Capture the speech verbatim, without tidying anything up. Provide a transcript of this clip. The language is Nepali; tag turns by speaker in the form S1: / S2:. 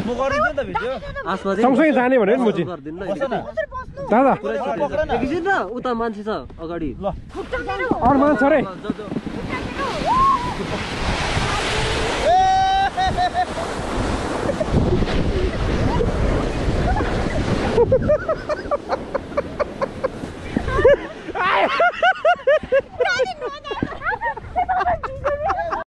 S1: म गरिदिन्छु नि त भिडियो
S2: सँगसँगै जाने भनेर नि म चाहिँ दादा
S3: एकैछिन न उता मान्छे छ अगाडि
S2: अरू मान्छे रे